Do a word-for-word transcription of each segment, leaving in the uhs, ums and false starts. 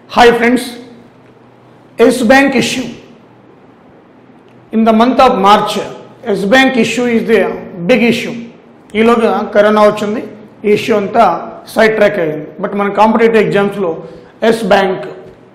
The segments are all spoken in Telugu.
Hi friends, S Bank issue. In the month of March, S Bank issue is the big issue. ఈ లోగా కరోనా వచ్చింది, ఈ ఇష్యూ అంతా సైడ్ ట్రాక్ అయ్యింది. బట్ మన కాంపిటేటివ్ ఎగ్జామ్స్లో ఎస్ బ్యాంక్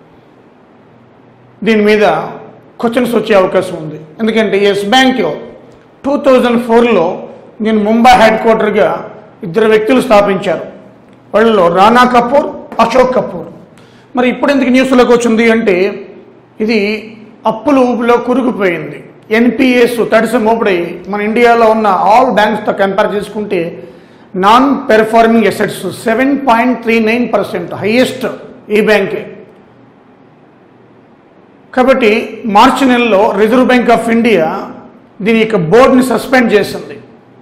దీని మీద క్వశ్చన్స్ వచ్చే అవకాశం ఉంది. ఎందుకంటే ఎస్ బ్యాంక్ టూ థౌజండ్ ఫోర్లో నేను ముంబై హెడ్ క్వార్టర్గా ఇద్దరు వ్యక్తులు స్థాపించారు. వాళ్ళలో రానా కపూర్, అశోక్ కపూర్. మరి ఇప్పుడు ఎందుకు న్యూస్లోకి వచ్చింది అంటే ఇది అప్పుల ఊపిలో కురుకుపోయింది. ఎన్పిఎస్ తడిసి మోపడి మన ఇండియాలో ఉన్న ఆల్ బ్యాంక్స్తో కంపేర్ చేసుకుంటే non performing assets seven point three nine percent highest ఈ బ్యాంకే. కాబట్టి మార్చి నెలలో రిజర్వ్ బ్యాంక్ ఆఫ్ ఇండియా దీని యొక్క బోర్డుని సస్పెండ్ చేసింది.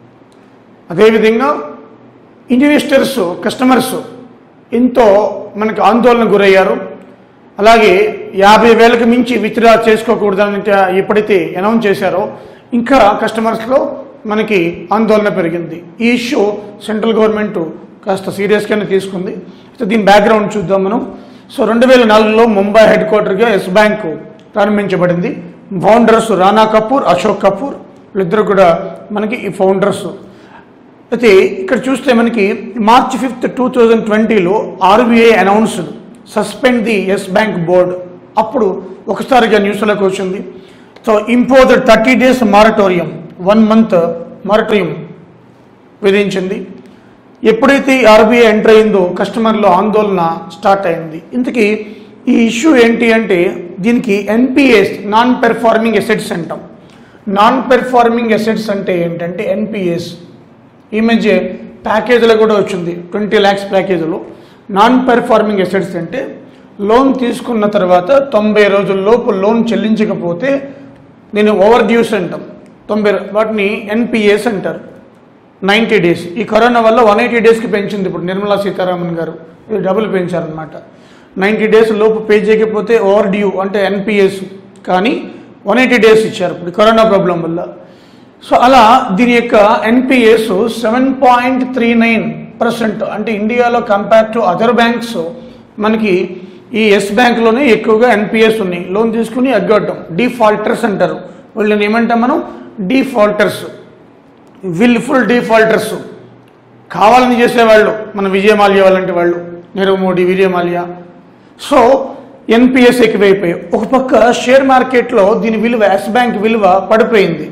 అదేవిధంగా ఇన్వెస్టర్స్, కస్టమర్స్ ఎంతో మనకు ఆందోళన గురయ్యారు. అలాగే యాభై వేలకు మించి విత్డ్రా చేసుకోకూడదని ఎప్పుడైతే అనౌన్స్ చేశారో ఇంకా కస్టమర్స్లో మనకి ఆందోళన పెరిగింది. ఈ ఇష్యూ సెంట్రల్ గవర్నమెంట్ కాస్త సీరియస్గానే తీసుకుంది. సో దీని బ్యాక్గ్రౌండ్ చూద్దాం మనం. సో రెండు వేల నాలుగులో ముంబై హెడ్ క్వార్టర్గా ఎస్ బ్యాంక్ ప్రారంభించబడింది. ఫౌండర్స్ రానా కపూర్, అశోక్ కపూర్, వీళ్ళిద్దరు కూడా మనకి ఈ ఫౌండర్స్. అయితే ఇక్కడ చూస్తే మనకి మార్చ్ ఫిఫ్త్ టూ థౌజండ్ ట్వంటీలో RBI announced suspend the Yes Bank board. అప్పుడు ఒకసారిగా న్యూస్లోకి వచ్చింది. So impose thirty days moratorium, one month moratorium విధించింది. ఎప్పుడైతే ఆర్బీఐ ఎంటర్ అయిందో కస్టమర్లో ఆందోళన స్టార్ట్ అయింది. ఇంతకీ ఈ ఇష్యూ ఏంటి అంటే దీనికి ఎన్పిఎస్ నాన్ పెర్ఫార్మింగ్ అసెట్స్ అంటాం. నాన్ పెర్ఫార్మింగ్ అసెట్స్ అంటే ఏంటంటే ఎన్పిఎస్ ఈ మధ్య ప్యాకేజీలో కూడా వచ్చింది, ట్వంటీ ల్యాక్స్ ప్యాకేజీలో. నాన్ పెర్ఫార్మింగ్ అసెట్స్ అంటే లోన్ తీసుకున్న తర్వాత తొంభై రోజుల్లోపు లోన్ చెల్లించకపోతే నేను ఓవర్ డ్యూస్ అంటాం. తొంభై వాటిని ఎన్పిఎస్ అంటారు. నైంటీ డేస్ ఈ కరోనా వల్ల వన్ ఎయిటీ డేస్కి పెంచింది ఇప్పుడు నిర్మలా సీతారామన్ గారు. ఇది డబుల్ పెంచారనమాట. నైంటీ డేస్ లోపు పే చేయకపోతే ఓవర్ డ్యూ అంటే ఎన్పిఎస్, కానీ వన్ ఎయిటీ డేస్ ఇచ్చారు ఇప్పుడు కరోనా ప్రాబ్లం వల్ల. సో అలా దీని యొక్క NPS seven point three nine percent అంటే ఇండియాలో కంపేర్ టు అదర్ బ్యాంక్స్ మనకి ఈ ఎస్ బ్యాంక్లోనే ఎక్కువగా ఎన్పిఎస్ ఉన్నాయి. లోన్ తీసుకుని ఎగ్గొట్టడం, డిఫాల్టర్స్ అంటారు. వీళ్ళని ఏమంటాం మనం? డిఫాల్టర్స్, విల్ఫుల్ డిఫాల్టర్స్, కావాలని చేసేవాళ్ళు మన విజయమాల్యా వాళ్ళంటి వాళ్ళు, నీరవ్ మోడీ, విజయమాల్యా. సో ఎన్పిఎస్ ఎక్కువైపోయాయి. ఒక పక్క షేర్ మార్కెట్లో దీని విలువ, ఎస్ బ్యాంక్ విలువ పడిపోయింది,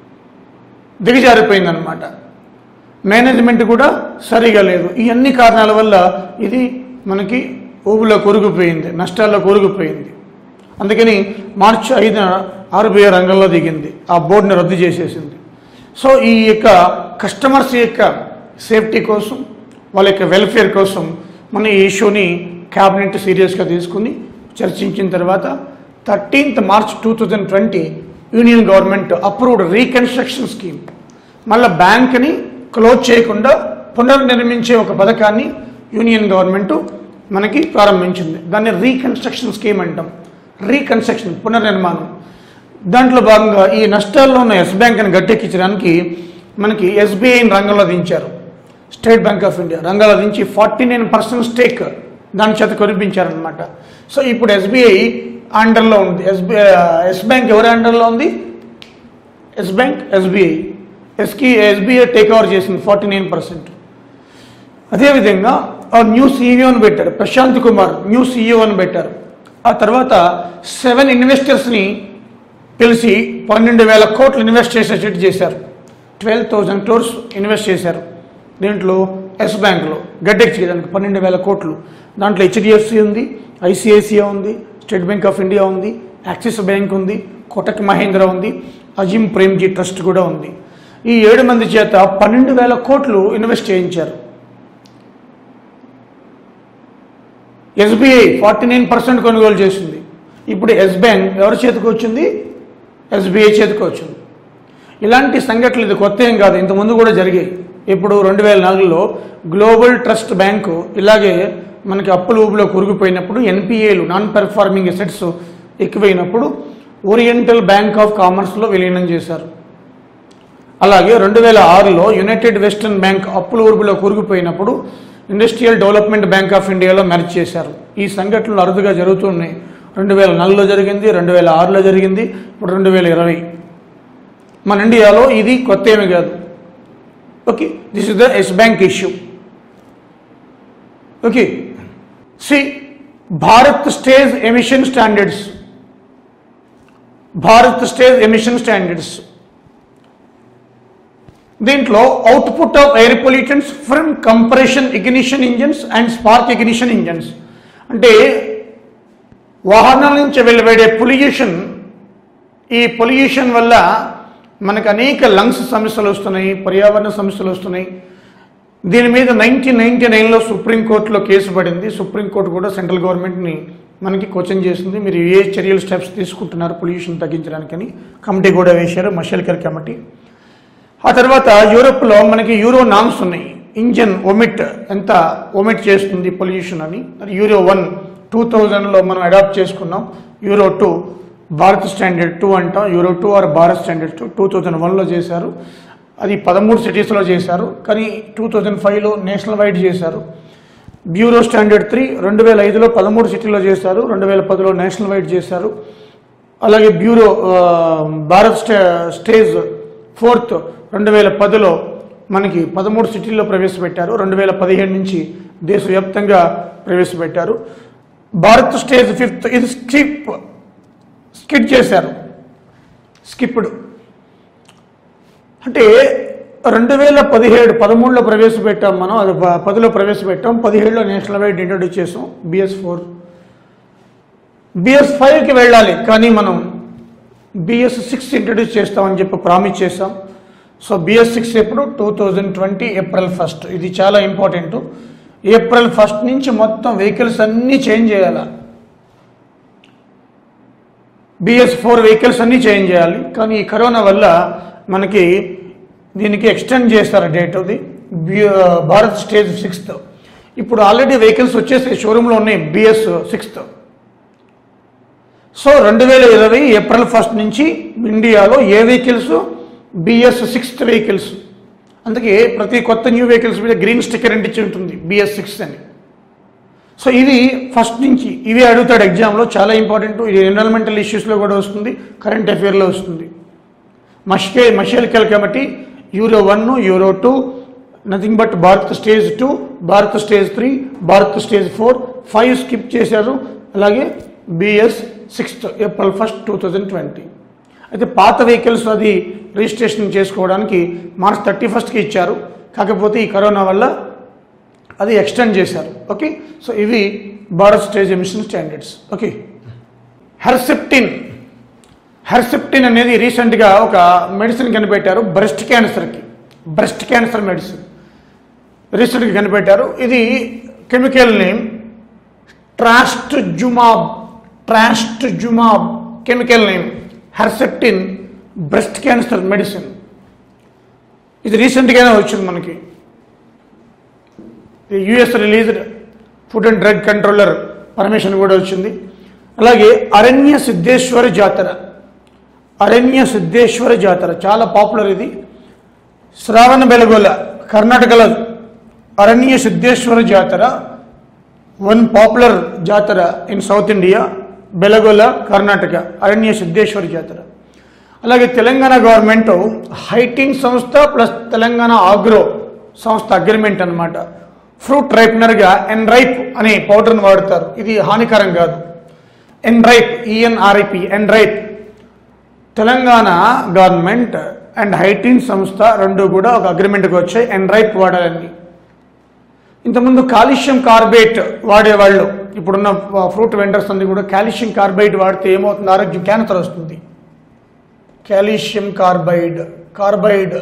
దిగజారిపోయింది అనమాట. మేనేజ్మెంట్ కూడా సరిగా లేదు. ఈ అన్ని కారణాల వల్ల ఇది మనకి ఊబిలో కొరిగిపోయింది, నష్టాల్లో కొరిగిపోయింది. అందుకని మార్చి ఐదున ఆర్బీఐ రంగంలో దిగింది, ఆ బోర్డుని రద్దు చేసేసింది. సో ఈ యొక్క కస్టమర్స్ యొక్క సేఫ్టీ కోసం, వాళ్ళ యొక్క వెల్ఫేర్ కోసం మన ఈ ఇష్యూని క్యాబినెట్ సీరియస్గా తీసుకుని చర్చించిన తర్వాత thirteenth March two thousand twenty union government approved reconstruction scheme. మళ్ళీ బ్యాంక్ని క్లోజ్ చేయకుండా పునర్నిర్మించే ఒక పథకాన్ని యూనియన్ గవర్నమెంట్ మనకి ప్రారంభించింది. దాన్ని రీకన్స్ట్రక్షన్ స్కీమ్ అంటాం. రీకన్స్ట్రక్షన్, పునర్నిర్మాణం. దాంట్లో భాగంగా ఈ నష్టాల్లో ఉన్న ఎస్ బ్యాంక్ని గట్టెక్కించడానికి మనకి ఎస్బీఐని రంగంలో దించారు. స్టేట్ బ్యాంక్ ఆఫ్ ఇండియా రంగంలో దించి ఫార్టీ నైన్ పర్సెంట్ స్టేక్ దాని చేత కొనిపించారనమాట. సో ఇప్పుడు ఎస్బీఐ అండర్లో ఉంది. ఎస్బీఐ ఎస్ బ్యాంక్ ఎవరి అండర్లో ఉంది? Yes Bank, SBI. ఎస్కి ఎస్బీఐ టేక్ ఓవర్ చేసింది ఫార్టీ నైన్ పర్సెంట్. అదేవిధంగా న్యూ సీఈఓని పెట్టారు, ప్రశాంత్ కుమార్ న్యూ సీఈఓ అని పెట్టారు. ఆ తర్వాత సెవెన్ ఇన్వెస్టర్స్ని పిలిచి పన్నెండు వేల కోట్లు ఇన్వెస్ట్ చేసేటట్టు చేశారు. ట్వెల్వ్ థౌజండ్ క్రోర్స్ ఇన్వెస్ట్ చేశారు దీంట్లో ఎస్ బ్యాంక్లో గడ్డెక్కించడానికి పన్నెండు వేల కోట్లు. దాంట్లో హెచ్డిఎఫ్సి ఉంది, ఐసిఐసిఐ ఉంది, స్టేట్ బ్యాంక్ ఆఫ్ ఇండియా ఉంది, యాక్సిస్ బ్యాంక్ ఉంది, కోటక్ మహీంద్రా ఉంది, అజిమ్ ప్రేమ్జీ ట్రస్ట్ కూడా ఉంది. ఈ ఏడు మంది చేత పన్నెండు వేల కోట్లు ఇన్వెస్ట్ చేయించారు. ఎస్బీఐ ఫార్టీ నైన్ పర్సెంట్ కొనుగోలు చేసింది. ఇప్పుడు ఎస్ బ్యాంక్ ఎవరి చేతికి వచ్చింది? ఎస్బీఐ చేతికి వచ్చింది. ఇలాంటి సంఘటనలు ఇది కొత్త ఏం కాదు, ఇంతకుముందు కూడా జరిగాయి. ఇప్పుడు రెండు వేల నాలుగులో గ్లోబల్ ట్రస్ట్ బ్యాంకు ఇలాగే మనకి అప్పుల ఊబిలో కురిగిపోయినప్పుడు ఎన్పిఏలు నాన్ పెర్ఫార్మింగ్ అసెట్స్ ఎక్కువైనప్పుడు ఓరియంటల్ బ్యాంక్ ఆఫ్ కామర్స్లో విలీనం చేశారు. అలాగే రెండు వేల ఆరులో యునైటెడ్ వెస్టర్న్ బ్యాంక్ అప్పుల ఊబిలో కురిగిపోయినప్పుడు ఇండస్ట్రియల్ డెవలప్మెంట్ బ్యాంక్ ఆఫ్ ఇండియాలో మెర్జ్ చేశారు. ఈ సంఘటనలు అరుదుగా జరుగుతున్నాయి. రెండు వేల నాలుగులో జరిగింది, రెండు వేల ఆరులో జరిగింది, ఇప్పుడు రెండు వేల ఇరవై. మన ఇండియాలో ఇది కొత్త ఏమి కాదు. Okay, this is the Yes Bank issue. Okay, see Bharat stage emission standards. Bharat stage emission standards దీంట్లో output of air pollutants from compression ignition engines and spark ignition engines అంటే వాహనాల నుంచి వెలువడే పొల్యూషన్. ఈ పొల్యూషన్ వల్ల మనకు అనేక లంగ్స్ సమస్యలు వస్తున్నాయి, పర్యావరణ సమస్యలు వస్తున్నాయి. దీని మీద నైన్టీన్ నైన్టీ నైన్లో సుప్రీంకోర్టులో కేసు పడింది. సుప్రీంకోర్టు కూడా సెంట్రల్ గవర్నమెంట్ని మనకి క్వశ్చన్ చేసింది, మీరు ఏ చర్యలు స్టెప్స్ తీసుకుంటున్నారు పొల్యూషన్ తగ్గించడానికని. కమిటీ కూడా వేశారు, మషల్కర్ కమిటీ. ఆ తర్వాత యూరోప్లో మనకి యూరో నామ్స్ ఉన్నాయి. ఇంజన్ ఒమిట్ ఎంత ఒమిట్ చేస్తుంది పొల్యూషన్ అని. యూరో వన్ టూ థౌజండ్లో మనం అడాప్ట్ చేసుకున్నాం. Euro two Bharat standard two అంటాం. Euro two or Bharat standard two two thousand వన్లో చేశారు. అది పదమూడు సిటీస్లో చేశారు, కానీ టూ థౌజండ్ ఫైవ్లో నేషనల్ వైడ్ చేశారు. బ్యూరో స్టాండర్డ్ త్రీ రెండు వేల ఐదులో పదమూడు సిటీలో చేశారు, రెండు వేల పదిలో నేషనల్ వైడ్ చేశారు. అలాగే బ్యూరో భారత్ స్టే స్టేజ్ ఫోర్త్ రెండు వేల పదిలో మనకి పదమూడు సిటీల్లో ప్రవేశపెట్టారు. రెండు వేల పదిహేడు నుంచి దేశవ్యాప్తంగా ప్రవేశపెట్టారు. భారత్ స్టేజ్ ఫిఫ్త్ ఇది స్కిప్ స్కిప్ చేశారు. స్కిప్డ్ అంటే రెండు వేల పదిహేడు పదమూడులో ప్రవేశపెట్టాం మనం, అది పదిలో ప్రవేశపెట్టాం, పదిహేడులో నేషనల్ వైడ్ ఇంట్రొడ్యూస్ చేసాం బిఎస్ ఫోర్. బిఎస్ ఫైవ్కి వెళ్ళాలి, కానీ మనం బిఎస్ సిక్స్ ఇంట్రొడ్యూస్ చేస్తామని చెప్పి ప్రామిస్ చేసాం. సో బిఎస్ సిక్స్ ఎప్పుడు two thousand twenty April first. ఇది చాలా ఇంపార్టెంట్. ఏప్రిల్ ఫస్ట్ నుంచి మొత్తం వెహికల్స్ అన్నీ చేంజ్ చేయాలి. బిఎస్ ఫోర్ వెహికల్స్ అన్నీ చేంజ్ చేయాలి, కానీ ఈ కరోనా వల్ల మనకి దీనికి ఎక్స్టెండ్ చేస్తారు డేట్. అది భారత్ స్టేజ్ సిక్స్త్. ఇప్పుడు ఆల్రెడీ వెహికల్స్ వచ్చేసి షోరూంలో ఉన్నాయి బిఎస్ సిక్స్త్. సో రెండు వేల ఇరవై ఏప్రిల్ ఫస్ట్ నుంచి ఇండియాలో ఏ వెహికల్స్ బిఎస్ సిక్స్త్ వెహికల్స్. అందుకే ప్రతి కొత్త న్యూ వెహికల్స్ మీద గ్రీన్ స్టిక్కర్ అంటించి ఉంటుంది బిఎస్ సిక్స్ అని. సో ఇది ఫస్ట్ నుంచి ఇవి అడుగుతాడు ఎగ్జామ్లో, చాలా ఇంపార్టెంట్. ఇది ఎన్విరాన్మెంటల్ ఇష్యూస్లో కూడా వస్తుంది, కరెంట్ అఫేర్లో వస్తుంది. మష్కే Mashelkar committee Euro one, Euro two, nothing but Bharat stage two, Bharat stage three, Bharat stage four, five skip చేశారు. అలాగే BS sixth April first two thousand twenty. అయితే పాత వెహికల్స్ అది రిజిస్ట్రేషన్ చేసుకోవడానికి మార్చ్ థర్టీ ఫస్ట్కి ఇచ్చారు, కాకపోతే ఈ కరోనా వల్ల అది ఎక్స్టెండ్ చేశారు. ఓకే, సో ఇవి Bharat stage emission standards. Okay, Herceptin. Herceptin అనేది రీసెంట్గా ఒక మెడిసిన్ కనిపెట్టారు బ్రెస్ట్ క్యాన్సర్కి. బ్రెస్ట్ క్యాన్సర్ మెడిసిన్ రీసెంట్గా కనిపెట్టారు. ఇది chemical name trastuzumab. Trastuzumab chemical name Herceptin breast cancer medicine. ఇది రీసెంట్గానే వచ్చింది మనకి. US released food and drug controller permission కూడా వచ్చింది. అలాగే అరణ్య సిద్ధేశ్వర జాతర. అరణ్య సిద్ధేశ్వర జాతర చాలా పాపులర్. ఇది శ్రావణ బెలగోల కర్ణాటకలో అరణ్య సిద్ధేశ్వర జాతర వన్ పాపులర్ జాతర in South India. Belagola Karnataka Aranya Siddheshwara జాతర. అలాగే తెలంగాణ గవర్నమెంట్ హైటింగ్ సంస్థ ప్లస్ తెలంగాణ ఆగ్రో సంస్థ అగ్రిమెంట్ అనమాట. ఫ్రూట్ రైప్నర్గా ఎన్రైప్ అనే పౌడర్ని వాడతారు. ఇది హానికరం కాదు. Enripe E N R I P Enripe. Telangana government and హైటింగ్ సంస్థ రెండు కూడా ఒక అగ్రిమెంట్కి వచ్చాయి ఎన్రైప్ వాడాలని. ఇంతకుముందు కాల్షియం కార్బైట్ వాడేవాళ్ళు, ఇప్పుడున్న ఫ్రూట్ వెండర్స్ అన్ని కూడా కాల్షియం కార్బైడ్ వాడితే ఏమవుతుంది, ఆరోగ్యం క్యాన్సర్ వస్తుంది. కాల్షియం కార్బైడ్ కార్బైడ్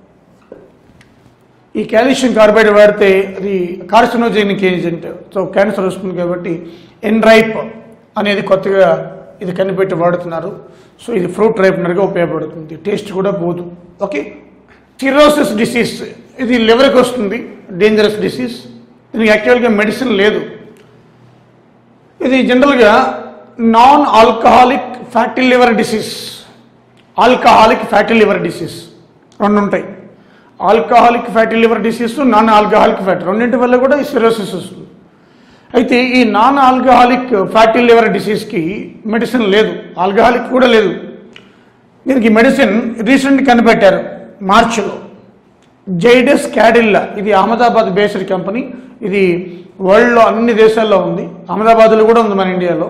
ఈ కాల్షియం కార్బైడ్ వాడితే అది కార్సినోజెనిక్ ఏజెంట్, సో క్యాన్సర్ వస్తుంది. కాబట్టి ఎన్రైప్ అనేది కొత్తగా ఇది కనిపెట్టి వాడుతున్నారు. సో ఇది ఫ్రూట్ రైపనర్గా ఉపయోగపడుతుంది, టేస్ట్ కూడా పోదు. ఓకే, సిరోసిస్ డిసీజ్ ఇది లివర్కి వస్తుంది, డేంజరస్ డిసీజ్. దీనికి యాక్చువల్గా మెడిసిన్ లేదు. ఇది జనరల్గా non alcoholic fatty liver disease, alcoholic fatty liver disease రెండు ఉంటాయి. Alcoholic fatty liver disease, non alcoholic fatty రెండింటి వల్ల కూడా ఈ సిరోసిస్ వస్తుంది. అయితే ఈ నాన్ ఆల్కహాలిక్ ఫ్యాటీ లివర్ డిసీజ్కి మెడిసిన్ లేదు, ఆల్కహాలిక్ కూడా లేదు. దీనికి మెడిసిన్ రీసెంట్ కనిపెట్టారు మార్చిలో. జైడస్ క్యాడిల్లా, ఇది అహ్మదాబాద్ బేస్డ్ కంపెనీ. ఇది వరల్డ్లో అన్ని దేశాల్లో ఉంది, అహ్మదాబాద్లో కూడా ఉంది, మన ఇండియాలో.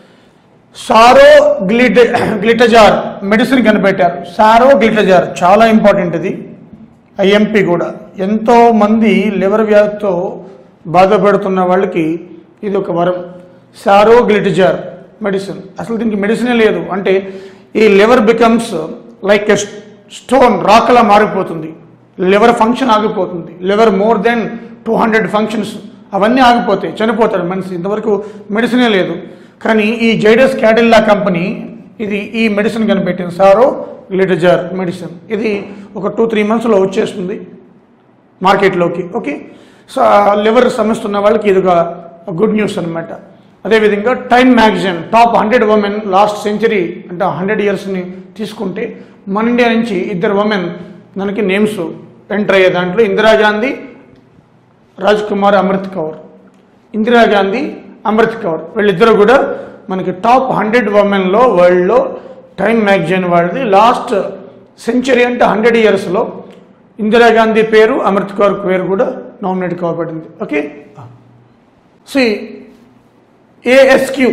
సారో గ్లిట గ్లిటజార్ మెడిసిన్ కనిపెట్టారు. సారో గ్లిటజార్ చాలా ఇంపార్టెంట్. ఇది ఐఎంపీ కూడా. ఎంతోమంది లివర్ వ్యాధితో బాధపడుతున్న వాళ్ళకి ఇది ఒక వరం. Saroglitazar medicine. అసలు దీనికి మెడిసినే లేదు. అంటే ఈ liver becomes like a stone, రాకలా మారిపోతుంది. లివర్ ఫంక్షన్ ఆగిపోతుంది. Liver more than two hundred functions అవన్నీ ఆగిపోతాయి, చనిపోతాడు మనిషి. ఇంతవరకు మెడిసినే లేదు. కానీ ఈ జైడస్ క్యాడిల్లా కంపెనీ ఇది ఈ మెడిసిన్ కనిపెట్టింది, సారో గ్లిటజార్ మెడిసిన్. ఇది ఒక టూ త్రీ మంత్స్లో వచ్చేస్తుంది మార్కెట్లోకి. ఓకే, సో లివర్ సమస్య ఉన్న వాళ్ళకి ఇది ఒక గుడ్ న్యూస్ అనమాట. అదేవిధంగా Time magazine top hundred women last century అంటే హండ్రెడ్ ఇయర్స్ని తీసుకుంటే మన ఇండియా నుంచి ఇద్దరు ఉమెన్ మనకి నేమ్స్ ఎంటర్ అయ్యే దాంట్లో ఇందిరాగాంధీ, రాజ్ కుమార్ అమృత్ కౌర్. ఇందిరాగాంధీ, అమృత్ కౌర్ వీళ్ళిద్దరూ కూడా మనకి టాప్ హండ్రెడ్ ఉమెన్లో వరల్డ్లో టైమ్ మ్యాగజైన్ వాళ్ళది లాస్ట్ సెంచరీ అంటే హండ్రెడ్ ఇయర్స్లో ఇందిరాగాంధీ పేరు, అమృత్ కౌర్ పేరు కూడా nominate కాబడింది. Okay, C ఏఎస్క్యూ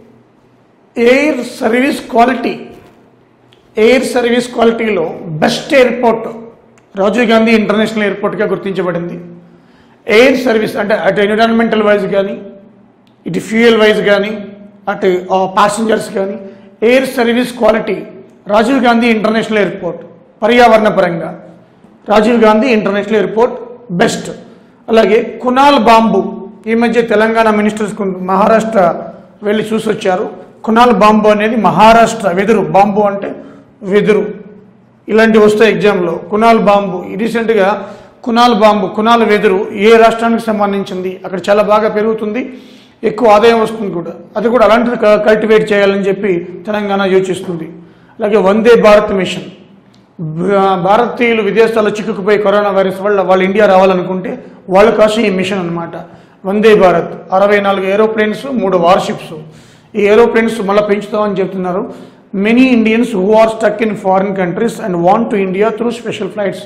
air service quality. Air service క్వాలిటీలో best airport Rajiv Gandhi international ఎయిర్పోర్ట్గా గుర్తించబడింది. ఎయిర్ సర్వీస్ అంటే అటు ఎన్విరాన్మెంటల్ వైజ్ కానీ, ఇటు ఫ్యూయల్ వైజ్ కానీ, అటు ప్యాసింజర్స్ కానీ air service quality Rajiv Gandhi international airport. పర్యావరణ పరంగా Rajiv Gandhi international airport best. అలాగే కునాల్ బాంబు, ఈ మధ్య తెలంగాణ మినిస్టర్స్ మహారాష్ట్ర వెళ్ళి చూసి వచ్చారు. కునాల్ బాంబు అనేది మహారాష్ట్ర వెదురు, బాంబు అంటే వెదురు, ఇలాంటివి వస్తాయి ఎగ్జామ్లో. కునాల్ బాంబు రీసెంట్గా కునాల్ బాంబు, కునాల్ వెదురు ఏ రాష్ట్రానికి సంబంధించింది, అక్కడ చాలా బాగా పెరుగుతుంది, ఎక్కువ ఆదాయం వస్తుంది కూడా. అది కూడా అలాంటిది కల్టివేట్ చేయాలని చెప్పి తెలంగాణ యోచిస్తుంది. అలాగే వందే భారత్ మిషన్, భారతీయులు విదేశాల్లో చిక్కుకుపోయి కరోనా వైరస్ వల్ల వాళ్ళు ఇండియా రావాలనుకుంటే వాళ్ళ కోసం ఈ మిషన్ అనమాట వందే భారత్. అరవై నాలుగు ఏరోప్లేన్స్, మూడు వార్షిప్స్. ఈ ఏరోప్లేన్స్ మళ్ళీ పెంచుతామని చెప్తున్నారు. Many Indians who are stuck in foreign countries and want to India through special flights.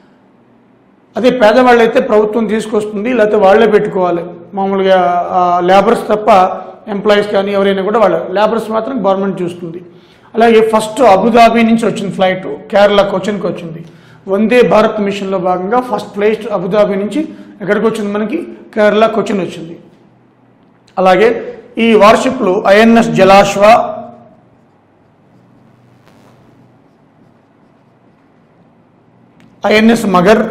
అదే పేదవాళ్ళు అయితే ప్రభుత్వం తీసుకొస్తుంది, లేకపోతే వాళ్ళే పెట్టుకోవాలి. మామూలుగా లేబర్స్ తప్ప ఎంప్లాయీస్ కానీ ఎవరైనా కూడా వాళ్ళు, లేబర్స్ మాత్రం గవర్నమెంట్ చూస్తుంది. అలాగే ఫస్ట్ అబుదాబి నుంచి వచ్చిన ఫ్లైట్ కేరళ కొచ్చిన్కి వచ్చింది. వందే భారత్ మిషన్లో భాగంగా ఫస్ట్ ఫ్లైట్ అబుదాబి నుంచి ఎక్కడికి వచ్చింది, మనకి కేరళ కొచ్చిన్ వచ్చింది. అలాగే ఈ వార్షిప్లు ఐఎన్ఎస్ జలాశ్వ, ఐఎన్ఎస్ మగర్,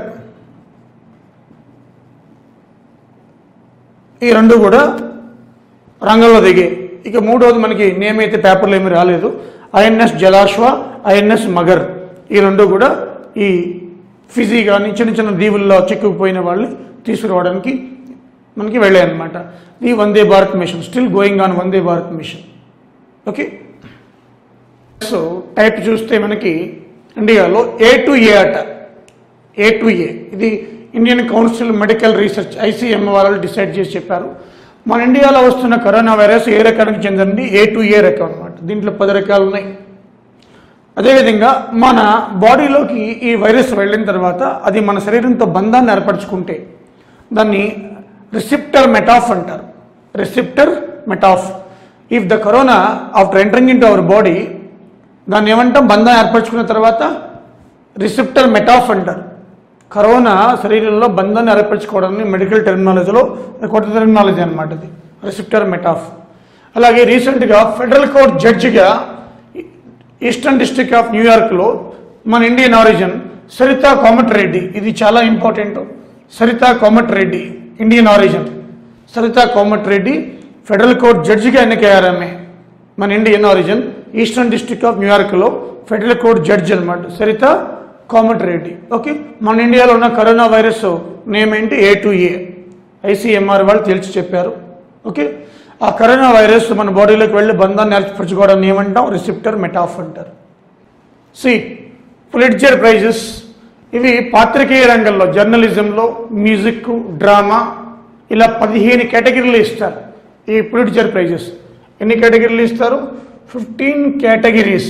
ఈ రెండు కూడా రంగంలో దిగాయి. ఇక మూడవది మనకి నేమ్ అయితే పేపర్లో ఏమీ రాలేదు. ఐఎన్ఎస్ జలాశ్వ, ఐఎన్ఎస్ మగర్, ఈ రెండు కూడా ఈ ఫిజీ కానీ చిన్న చిన్న దీవుల్లో చిక్కుకుపోయిన వాళ్ళని తీసుకురావడానికి మనకి వెళ్ళాయి అన్నమాట. ఈ Vande Bharat mission still going on, Vande Bharat mission. Okay, so type చూస్తే మనకి ఇండియాలో ఏ టు ఏ అట, ఏ టు ఏ ఇది Indian council medical research ICM వాళ్ళు డిసైడ్ చేసి చెప్పారు. మన ఇండియాలో వస్తున్న కరోనా వైరస్ ఏ రకానికి చెందింది, ఏ టు ఏ రకం అనమాట. దీంట్లో పది రకాలు ఉన్నాయి. అదేవిధంగా మన బాడీలోకి ఈ వైరస్ వెళ్ళిన తర్వాత అది మన శరీరంతో బంధాన్ని ఏర్పరచుకుంటే దాన్ని రిసెప్టర్ మెటాఫ్ అంటారు. రిసెప్టర్ మెటాఫ్. If the corona after entering into our body, దాన్ని ఏమంటాం, బంధం ఏర్పరచుకున్న తర్వాత రిసెప్టర్ మెటాఫ్ అంటారు. కరోనా శరీరంలో బంధాన్ని ఏర్పరచుకోవడాన్ని మెడికల్ టెర్మినాలజీలో కొత్త టెర్మినాలజీ అనమాట ఇది, రిసెప్టర్ మెటాఫ్. అలాగే రీసెంట్గా ఫెడరల్ కోర్ట్ జడ్జిగా ఈస్టర్న్ డిస్ట్రిక్ట్ ఆఫ్ న్యూయార్క్లో మన ఇండియన్ ఆరిజిన్ సరితా కోమటిరెడ్డి, ఇది చాలా important. Sarita Komatireddy Indian origin. Sarita Komatireddy federal court జడ్జిగా ఎన్నికయ్యారు. ఆమె మన Indian origin, eastern district of న్యూయార్క్లో ఫెడరల్ కోర్ట్ జడ్జి అనమాట సరితా కోమటిరెడ్డి. ఓకే, మన ఇండియాలో ఉన్న కరోనా వైరస్ నేమ్ ఏంటి, ఏ టు ఏ. ఐసీఎంఆర్ వాళ్ళు తేల్చి చెప్పారు. ఓకే, ఆ కరోనా వైరస్ మన బాడీలోకి వెళ్ళి బంధాన్ని ఏర్పరచుకోవడాన్ని ఏమంటాం, రిసెప్టర్ మెటాఫ్ అంటారు. సి పులిట్జర్ ప్రైజెస్ ఇవి పాత్రికేయ రంగంలో జర్నలిజంలో మ్యూజిక్ డ్రామా ఇలా పదిహేను కేటగిరీలు ఇస్తారు ఈ పులిట్జర్ ప్రైజెస్. ఎన్ని కేటగిరీలు ఇస్తారు? ఫిఫ్టీన్ కేటగిరీస్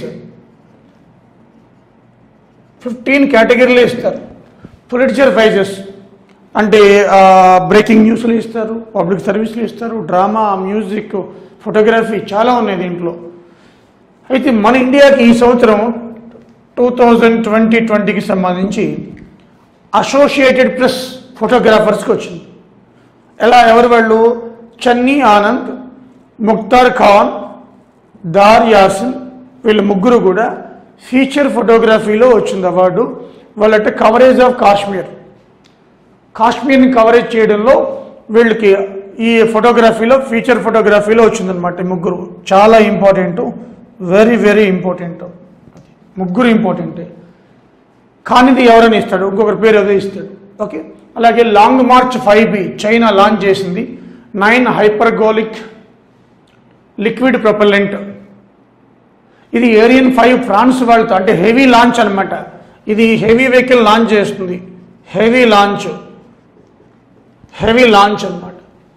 ఫిఫ్టీన్ కేటగిరీలు ఇస్తారు పులిట్జర్ ప్రైజెస్. అంటే బ్రేకింగ్ న్యూస్లు ఇస్తారు, పబ్లిక్ సర్వీస్లు ఇస్తారు, డ్రామా, మ్యూజిక్, ఫోటోగ్రఫీ చాలా ఉన్నాయి దీంట్లో. అయితే మన ఇండియాకి ఈ సంవత్సరం టూ థౌజండ్ ట్వంటీ ట్వంటీకి సంబంధించి అసోసియేటెడ్ ప్రెస్ ఫోటోగ్రాఫర్స్కి వచ్చింది. ఎలా ఎవరు వాళ్ళు? చన్నీ ఆనంద్, ముక్తార్ ఖాన్, దార్ యాసిన్, వీళ్ళు ముగ్గురు కూడా ఫీచర్ ఫోటోగ్రఫీలో వచ్చింది అవార్డు. వాళ్ళంటే కవరేజ్ ఆఫ్ కాశ్మీర్, కాశ్మీర్ని కవరేజ్ చేయడంలో వీళ్ళకి ఈ ఫోటోగ్రఫీలో ఫీచర్ ఫోటోగ్రఫీలో వచ్చిందనమాట. ముగ్గురు చాలా ఇంపార్టెంట్, వెరీ వెరీ ఇంపార్టెంట్, ముగ్గురు ఇంపార్టెంటే. కానిది ఎవరైనా ఇస్తాడు, ఇంకొకరి పేరు ఏదో ఇస్తాడు. ఓకే. అలాగే Long March five B China launch చేసింది. Nine hypergolic liquid propellant. ఇది ఏరియన్ ఫైవ్ ఫ్రాన్స్ వాళ్ళతో, అంటే హెవీ లాంచ్ అనమాట. ఇది హెవీ వెహికల్ లాంచ్ చేస్తుంది. హెవీ లాంచ్ హెవీ లాంచ్ అనమాట.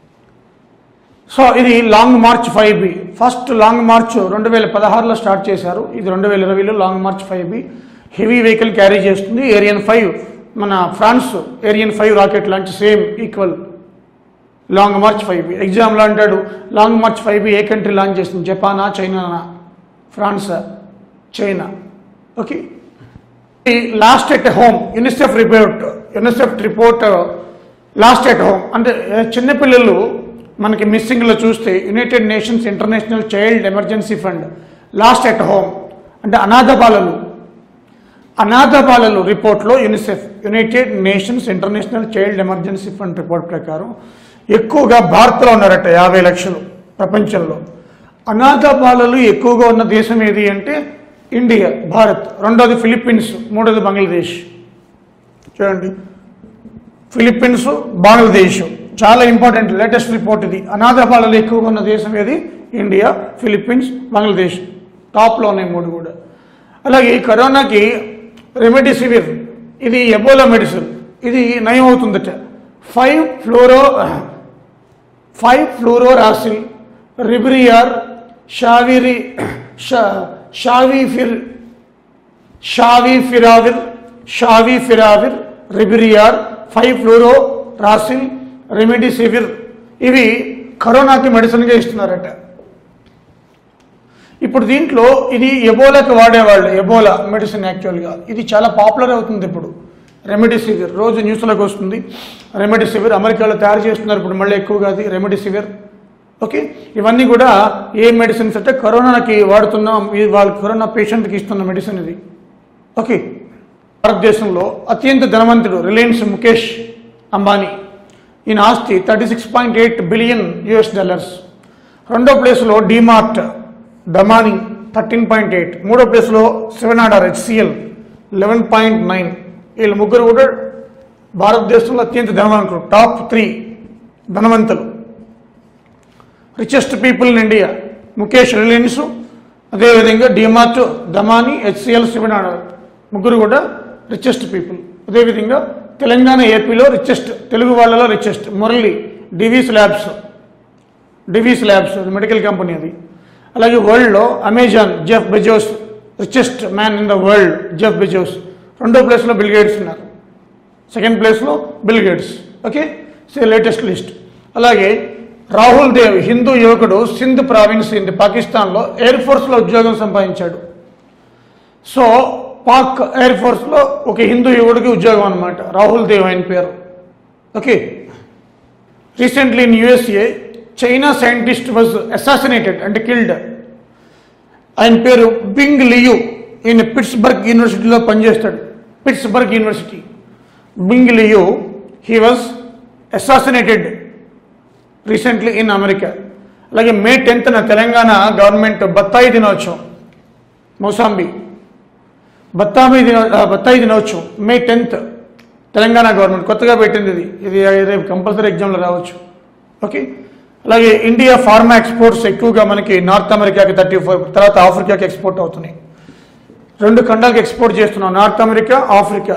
సో ఇది Long March five B. First Long March రెండు వేల పదహారులో స్టార్ట్ చేశారు. ఇది రెండు వేల ఇరవైలో Long March five B heavy vehicle carry చేస్తుంది. ఏరియన్ ఫైవ్ మన France Ariane five rocket launch same equal Long March five B. ఎగ్జామ్లో అంటాడు లాంగ్ మార్చ్ ఫైవ్ బి ఏ కంట్రీ లాంచ్ చేస్తుంది? జపానా, చైనానా? ఫ్రాన్సా, China. Okay. Lost at home UNICEF report UNICEF report lost at home అంటే చిన్నపిల్లలు మనకి మిస్సింగ్లో చూస్తే United Nations International Child Emergency Fund lost at home అంటే అనాథ బాలలు అనాథ బాలలు రిపోర్ట్లో UNICEF United Nations International Child Emergency Fund report ప్రకారం ఎక్కువగా భారత్లో ఉన్నారట యాభై లక్షలు ప్రపంచంలో. అనాథ బాలలు ఎక్కువగా ఉన్న దేశం ఏది అంటే ఇండియా, భారత్. రెండోది ఫిలిప్పీన్స్, మూడోది బంగ్లాదేశ్. చూడండి, ఫిలిప్పీన్స్, బంగ్లాదేశ్. చాలా ఇంపార్టెంట్ లేటెస్ట్ రిపోర్ట్ ఇది. అనాథ బాలలు ఎక్కువగా ఉన్న దేశం ఏది? India, Philippines, Bangladesh. టాప్లో ఉన్నాయి మూడు కూడా. అలాగే కరోనాకి రెమెడిసివిర్, ఇది ఎబోలా మెడిసిన్, ఇది నయం అవుతుందట. ఫైవ్ ఫ్లోరో ఫైవ్ ఫ్లోరోరాసిల్ రిబ్రియార్ షావిరి షావిఫిర్ షావిఫిరావిర్ షావిఫిరావిర్ రిబ్రియార్ ఫైవ్ ఫ్లోరోరాసిల్ రెమెడిసివిర్ ఇవి కరోనాకి మెడిసిన్గా ఇస్తున్నారట. ఇప్పుడు దీంట్లో ఇది ఎబోలాకి వాడేవాళ్ళు, ఎబోలా మెడిసిన్ యాక్చువల్గా ఇది చాలా పాపులర్ అవుతుంది ఇప్పుడు. రెమెడిసివిర్ రోజు న్యూస్లోకి వస్తుంది. రెమెడిసివిర్ అమెరికాలో తయారు చేస్తున్నారు ఇప్పుడు మళ్ళీ ఎక్కువగా అది రెమెడిసివిర్. ఓకే. ఇవన్నీ కూడా ఏ మెడిసిన్స్ అంటే కరోనాకి వాడుతున్న వాళ్ళ కరోనా పేషెంట్కి ఇస్తున్న మెడిసిన్ ఇది. ఓకే. భారతదేశంలో అత్యంత ధనవంతుడు రిలయన్స్ ముఖేష్ అంబానీ. ఈయన ఆస్తి thirty six point eight billion US dollars. రెండో ప్లేస్లో DMart Damani thirteen point eight. మూడో ప్లేస్లో సెవెన్ ఆర్డర్ హెచ్సిఎల్ లెవెన్ పాయింట్ నైన్. వీళ్ళు ముగ్గురు కూడా భారతదేశంలో అత్యంత ధనవంతులు, టాప్ త్రీ ధనవంతులు. Richest people in India Mukesh Reliance, అదేవిధంగా డిమార్ట్ దమానీ హెచ్సిఎల్ సెవెన్ ఆర్డర్ ముగ్గురు కూడా రిచెస్ట్ పీపుల్. అదేవిధంగా తెలంగాణ ఏపీలో రిచెస్ట్ తెలుగు వాళ్ళలో richest Murali Divi's labs Divi's labs medical company అది. అలాగే వరల్డ్లో Amazon Jeff Bezos richest man in the world Jeff Bezos. రెండో ప్లేస్లో బిల్ గేట్స్ ఉన్నారు, సెకండ్ ప్లేస్లో Bill Gates. Okay. So latest list. అలాగే రాహుల్ దేవ్ హిందూ యువకుడు సింధ్ ప్రావిన్స్ ఇంది పాకిస్తాన్లో ఎయిర్ ఫోర్స్లో ఉద్యోగం సంపాదించాడు. సో పాక్ ఎయిర్ ఫోర్స్లో ఒక హిందూ యువకుడికి ఉద్యోగం అనమాట, రాహుల్ దేవ్ ఆయన పేరు. Okay. Recently in USA China scientist was assassinated అంటే కిల్డ్. ఆయన పేరు బింగ్ లియు. ఈయన పిట్స్బర్గ్ యూనివర్సిటీలో పనిచేస్తాడు, Pittsburgh university. Bing Liu he was assassinated recently in America. అలాగే మే టెన్త్న తెలంగాణ గవర్నమెంట్ బత్తాయి దినోత్సవం, మౌసాంబి బత్తాయి దినో బత్తాయి దినోత్సవం మే టెన్త్ తెలంగాణ గవర్నమెంట్ కొత్తగా పెట్టింది. ఇది ఇది రేపు కంపల్సరీ ఎగ్జామ్లో రావచ్చు. ఓకే. అలాగే ఇండియా ఫార్మా ఎక్స్పోర్ట్స్ ఎక్కువగా మనకి నార్త్ అమెరికాకి థర్టీ ఫోర్, తర్వాత ఆఫ్రికాకి ఎక్స్పోర్ట్ అవుతున్నాయి. రెండు ఖండాలకు ఎక్స్పోర్ట్ చేస్తున్నాం, North America, Africa.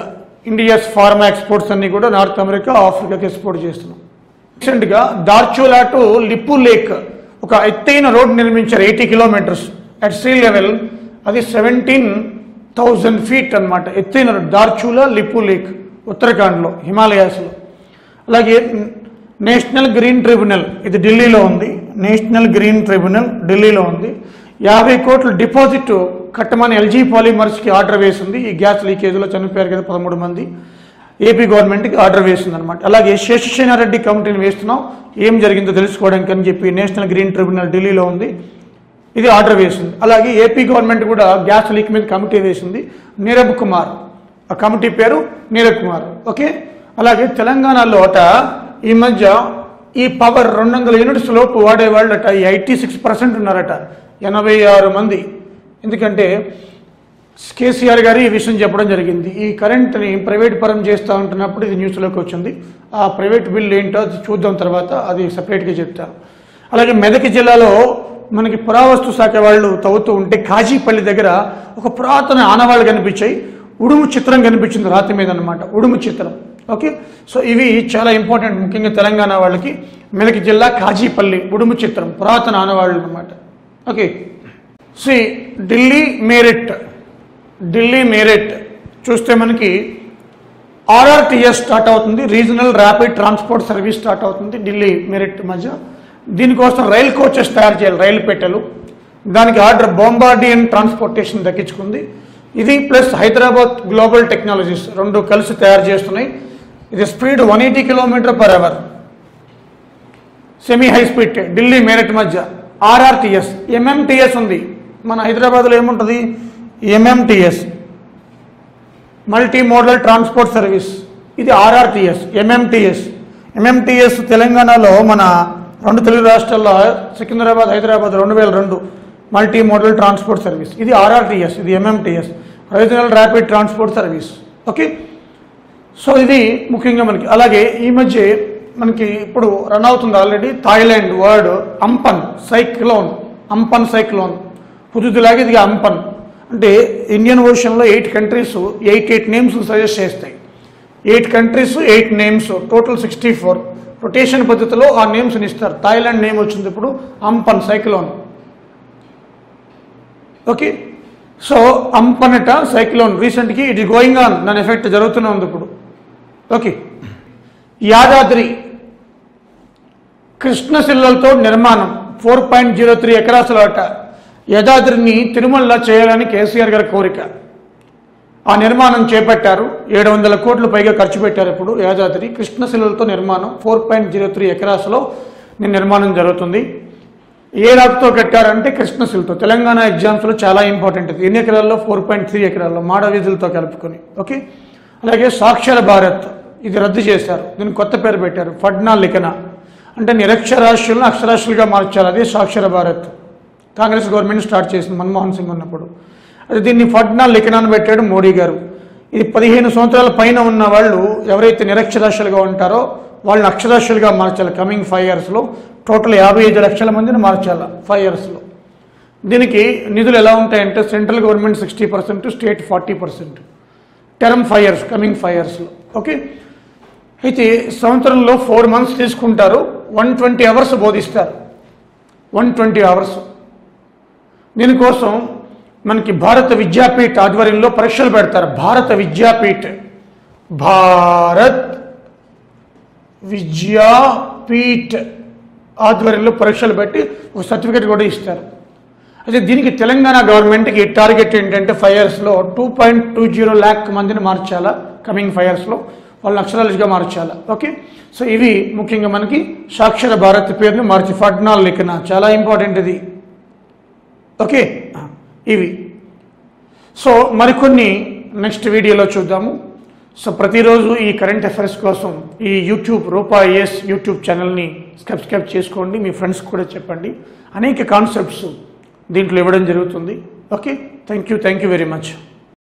India's pharma exports అన్నీ కూడా నార్త్ అమెరికా, ఆఫ్రికాకి ఎక్స్పోర్ట్ చేస్తున్నాం. రీసెంట్గా దార్చులా టు లిపు లేక్ ఒక ఎత్తైన రోడ్ నిర్మించారు, eighty kilometres at sea level. అది సెవెంటీన్ థౌజండ్ ఫీట్ అనమాట ఎత్తైన రోడ్, దార్చులా లిపు లేక్ ఉత్తరాఖండ్లో, హిమాలయాస్లో. అలాగే నేషనల్ గ్రీన్ ట్రిబ్యునల్, ఇది ఢిల్లీలో ఉంది. నేషనల్ గ్రీన్ ట్రిబ్యునల్ ఢిల్లీలో ఉంది. యాభై కోట్ల డిపాజిట్ కట్టమని ఎల్జీ పాలిమర్స్కి ఆర్డర్ వేసింది. ఈ గ్యాస్ లీకేజ్లో చనిపోయారు కదా పదమూడు మంది, ఏపీ గవర్నమెంట్కి ఆర్డర్ వేసింది అనమాట. అలాగే శేషసేనారెడ్డి కమిటీని వేస్తున్నాం ఏం జరిగిందో తెలుసుకోవడానికి అని చెప్పి నేషనల్ గ్రీన్ ట్రిబ్యునల్ ఢిల్లీలో ఉంది, ఇది ఆర్డర్ వేసింది. అలాగే ఏపీ గవర్నమెంట్ కూడా గ్యాస్ లీక్ మీద కమిటీ వేసింది, నీరబ్ కుమార్, ఆ కమిటీ పేరు నీరబ్ కుమార్. ఓకే. అలాగే తెలంగాణలో అట ఈ మధ్య ఈ పవర్ రెండు వందల యూనిట్స్ లోపు వాడేవాళ్ళట ఈ ఎయిటీ సిక్స్ పర్సెంట్ ఉన్నారట, ఎనభై ఆరు మంది. ఎందుకంటే కేసీఆర్ గారు ఈ విషయం చెప్పడం జరిగింది. ఈ కరెంట్ని ప్రైవేట్ పరం చేస్తూ ఉంటున్నప్పుడు ఇది న్యూస్లోకి వచ్చింది. ఆ ప్రైవేట్ బిల్ ఏంటో అది చూద్దాం, తర్వాత అది సపరేట్గా చెప్తారు. అలాగే మెదక్ జిల్లాలో మనకి పురావస్తు శాఖ వాళ్ళు తవ్వుతూ ఉంటే కాజీపల్లి దగ్గర ఒక పురాతన ఆనవాళ్ళు కనిపించాయి, ఉడుము చిత్రం కనిపించింది రాతి మీద అనమాట, ఉడుము చిత్రం. ఓకే. సో ఇవి చాలా ఇంపార్టెంట్, ముఖ్యంగా తెలంగాణ వాళ్ళకి. మెదక్ జిల్లా కాజీపల్లి ఉడుము చిత్రం పురాతన ఆనవాళ్ళు అనమాట. ఓకే. సి ఢిల్లీ మేరట్, ఢిల్లీ మేరట్ చూస్తే మనకి ఆర్ఆర్టీఎస్ స్టార్ట్ అవుతుంది, regional rapid transport service start అవుతుంది ఢిల్లీ మేరట్ మధ్య. దీనికోసం రైల్ కోచెస్ తయారు చేయాలి, రైలు పెట్టెలు. దానికి ఆర్డర్ బొంబార్డియన్ ట్రాన్స్పోర్టేషన్ దక్కించుకుంది. ఇది ప్లస్ హైదరాబాద్ గ్లోబల్ టెక్నాలజీస్ రెండు కలిసి తయారు చేస్తున్నాయి. ఇది speed one eighty kilometre per hour, semi high speed Delhi Meerut మధ్య. ఆర్ఆర్టీఎస్, ఎంఎంటీఎస్ ఉంది మన హైదరాబాద్లో, ఏముంటుంది MMTS, multi modal transport service. ఇది ఆర్ఆర్టీఎస్, ఎంఎంటీఎస్. ఎంఎంటీఎస్ తెలంగాణలో మన రెండు తెలుగు రాష్ట్రాల్లో సికింద్రాబాద్, హైదరాబాద్ రెండు వేల రెండు మల్టీ మోడల్ ట్రాన్స్పోర్ట్ సర్వీస్. ఇది ఆర్ఆర్టీఎస్, ఇది MMTS, regional rapid transport service. Okay. So ఇది ముఖ్యంగా మనకి. అలాగే ఈ మధ్య మనకి ఇప్పుడు రన్ అవుతుంది already Thailand word Amphan cyclone, Amphan cyclone పుదుదిలాగా ఇది అంపన్ అంటే ఇండియన్ ఓషన్లో eight countries eight eight names suggest చేస్తాయి. Eight countries eight names, total sixty four rotation పద్ధతిలో ఆ నేమ్స్ని ఇస్తారు. థాయిలాండ్ నేమ్ వచ్చింది ఇప్పుడు అంపన్ సైక్లోన్. ఓకే. సో అంపనట సైక్లోన్ రీసెంట్కి ఇట్ ఈస్ గోయింగ్ ఆన్, దాని ఎఫెక్ట్ జరుగుతూనే ఉంది ఇప్పుడు. ఓకే. యాదాద్రి కృష్ణశిల్లలతో నిర్మాణం ఫోర్ పాయింట్ జీరో త్రీ ఎకరాసుల అట. యాదాద్రిని తిరుమల చేయాలని కేసీఆర్ గారి కోరిక. ఆ నిర్మాణం చేపట్టారు, ఏడు వందల కోట్లు పైగా ఖర్చు పెట్టారు. ఇప్పుడు యాదాద్రి కృష్ణశిల్లలతో నిర్మాణం ఫోర్ పాయింట్ జీరో త్రీ ఎకరాసులో నిర్మాణం జరుగుతుంది. ఏ రాకుతో కట్టారంటే కృష్ణశిలతో. తెలంగాణ ఎగ్జామ్స్లో చాలా ఇంపార్టెంట్ ఇది. ఎన్ని ఎకరాల్లో? ఫోర్ పాయింట్ త్రీ ఎకరాల్లో మాడవీధులతో కలుపుకొని. ఓకే. అలాగే సాక్షర భారత్ ఇది రద్దు చేశారు, దీనికి కొత్త పేరు పెట్టారు ఫడ్నా లిఖన, అంటే నిరక్షరాస్యులను అక్షరాస్యులుగా మార్చారు. అదే సాక్షర భారత్ కాంగ్రెస్ గవర్నమెంట్ స్టార్ట్ చేసింది మన్మోహన్ సింగ్ ఉన్నప్పుడు. అది దీన్ని ఫడ్నా లిఖనాన్ని పెట్టాడు మోడీ గారు. ఇది పదిహేను సంవత్సరాల పైన ఉన్న వాళ్ళు ఎవరైతే నిరక్షరాస్యులుగా ఉంటారో వాళ్ళని అక్షరాస్యులుగా మార్చాలి. కమింగ్ ఫైవ్ ఇయర్స్లో టోటల్ యాభై ఐదు లక్షల మందిని మార్చాలి ఫైవ్ ఇయర్స్లో. దీనికి నిధులు ఎలా ఉంటాయంటే central government sixty percent, state forty percent, term five years, coming five ఇయర్స్లో. ఓకే. అయితే సంవత్సరంలో ఫోర్ మంత్స్ తీసుకుంటారు, వన్ ట్వంటీ అవర్స్ బోధిస్తారు, వన్ ట్వంటీ అవర్స్. దీనికోసం మనకి భారత విద్యాపీఠ్ ఆధ్వర్యంలో పరీక్షలు పెడతారు. భారత విద్యాపీఠ్, భారత్ విద్యాపీఠ్ ఆధ్వర్యంలో పరీక్షలు పెట్టి ఒక సర్టిఫికేట్ కూడా ఇస్తారు. అయితే దీనికి తెలంగాణ గవర్నమెంట్కి టార్గెట్ ఏంటంటే ఫైవ్ ఇయర్స్లో two point two zero lakh మందిని మార్చాలా, కమింగ్ ఫైవ్ ఇయర్స్లో వాళ్ళని అక్షరాలుగా మార్చాలా. ఓకే. సో ఇవి ముఖ్యంగా మనకి సాక్షర భారత్ పేరుని మార్చి ఫడ్నా లిఖన, చాలా ఇంపార్టెంట్ ఇది. ఓకే. ఇవి సో మరికొన్ని నెక్స్ట్ వీడియోలో చూద్దాము. సో ప్రతిరోజు ఈ కరెంట్ అఫైర్స్ కోసం ఈ యూట్యూబ్ రూపా ఎస్ యూట్యూబ్ ఛానల్ని సబ్స్క్రైబ్ చేసుకోండి, మీ ఫ్రెండ్స్కి కూడా చెప్పండి. అనేక కాన్సెప్ట్స్ దీంట్లో ఇవ్వడం జరుగుతుంది. Okay. Thank you thank you very much.